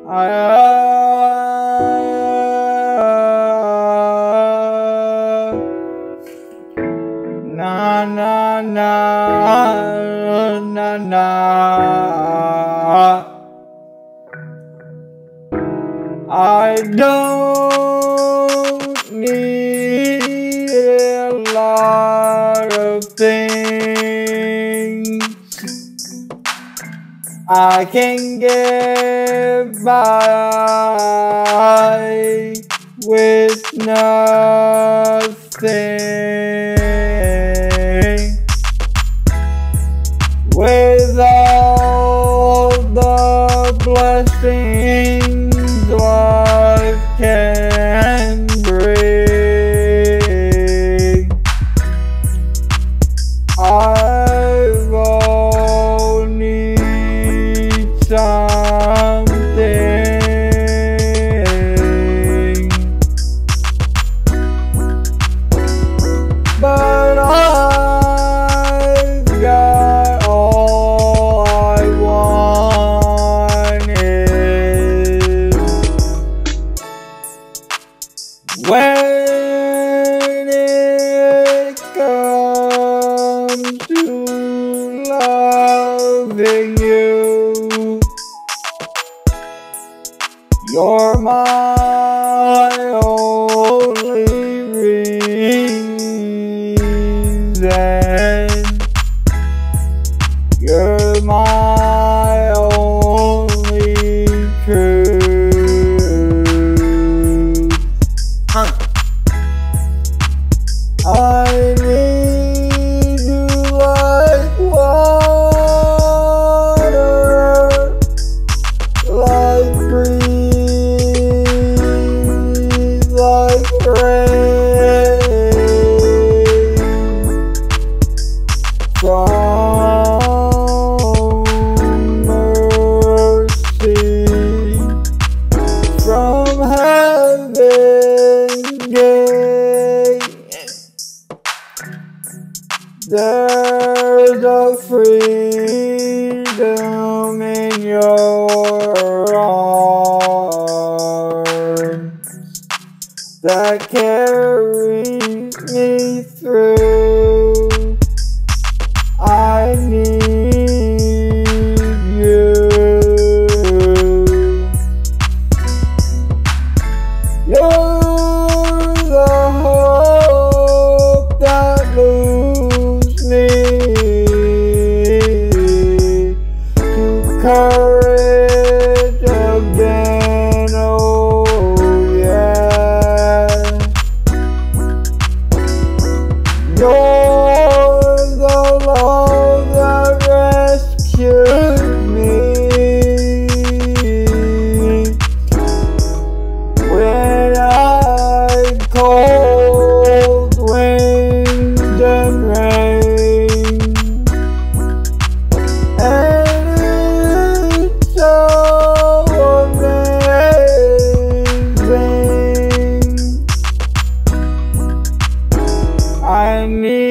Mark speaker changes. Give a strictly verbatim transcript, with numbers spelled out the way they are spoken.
Speaker 1: Na na na na na. I don't need a lot of things. I can get by with nothing. With all the blessings life can bring, I've only something, but I've got all I wanted. When it comes to loving you, you're my only reason. You're my only truth. Huh. I need you like water, like breeze, like rain. From mercy, from heaven's gate, there's a freedom in your arms that carries me through. I need you. You're the hope that moves me to courage again. Oh yeah. You're the love that rescued me when I'm cold, wind and rain, and it's so amazing. I need